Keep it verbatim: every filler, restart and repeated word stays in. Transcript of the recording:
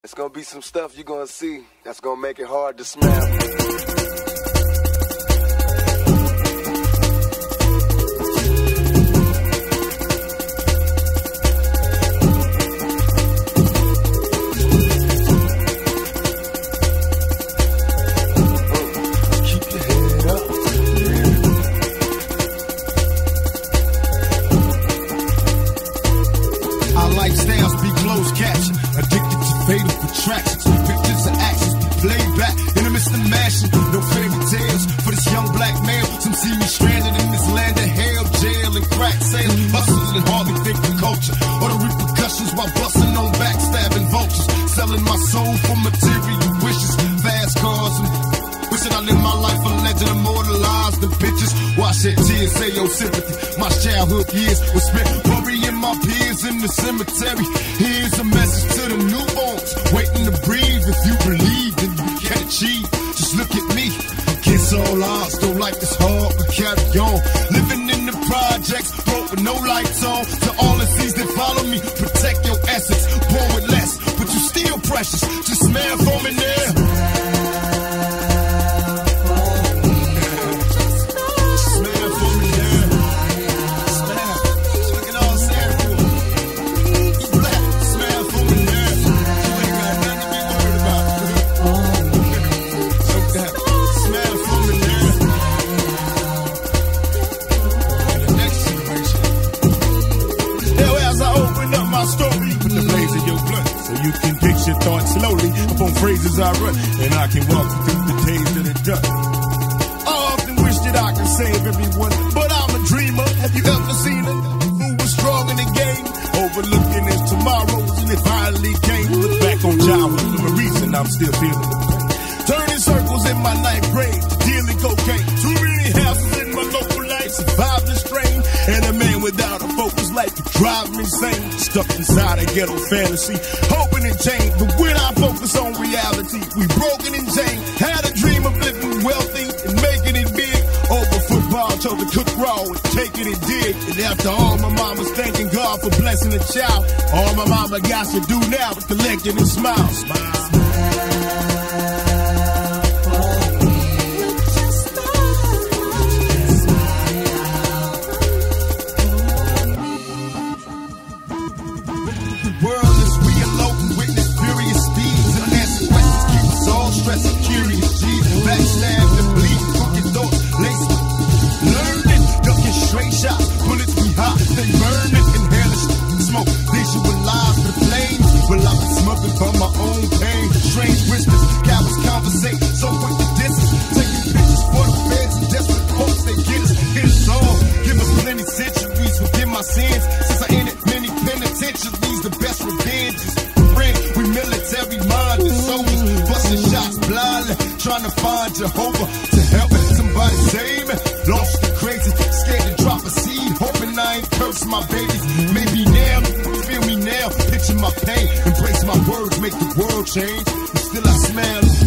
It's gonna be some stuff you're gonna see that's gonna make it hard to smell. Lifestyles be closed caption, addicted to fatal attractions. Pictures and actions be played back in the midst of mashing. No fairy tales for this young black male. Some see me stranded in this land of hell, jail and crack sales. Hustles and hardly think the culture or the repercussions while busting on backstabbing vultures. Selling my soul for material wishes, fast cars and wishing I live my life a legend, immortalized the pictures. Why shed tears, say your sympathy. My childhood years were spent burying my peers in the cemetery. Here's a message to the newborns waiting to breathe. If you believe, then you can achieve. Just look at me. Against all odds, though life is hard, but carry on. Living in the projects, broke with no lights on. To all the seas that follow me, protect your essence. Born with less, but you still precious. Just smell for me now. You can fix your thoughts slowly upon phrases I run, and I can walk through the days of the dust. I often wish that I could save everyone, but I'm a dreamer. Have you ever seen a who was strong in the game, overlooking his tomorrows, and it finally came? Look back on childhood, for a reason I'm still feeling the pain. Turning circles in my ninth grade, dealing cocaine. Too many houses in my local life, survived the strain, and a man without a focus life could drive me insane. Stuck inside a ghetto fantasy, hoping it changed, but when I focus on reality, we broken and chained. Had a dream of living wealthy and making it big. Over football, told to cook raw and taking it dig. And after all, my mama's thanking God for blessing a child. All my mama got to do now is collect it and smile. Smile. Trying to find Jehovah to help somebody save me. Lost and crazy, scared to drop a seed, hoping I ain't cursed my babies. Maybe now, feel me now, picture my pain, embrace my words, make the world change. And still I smile.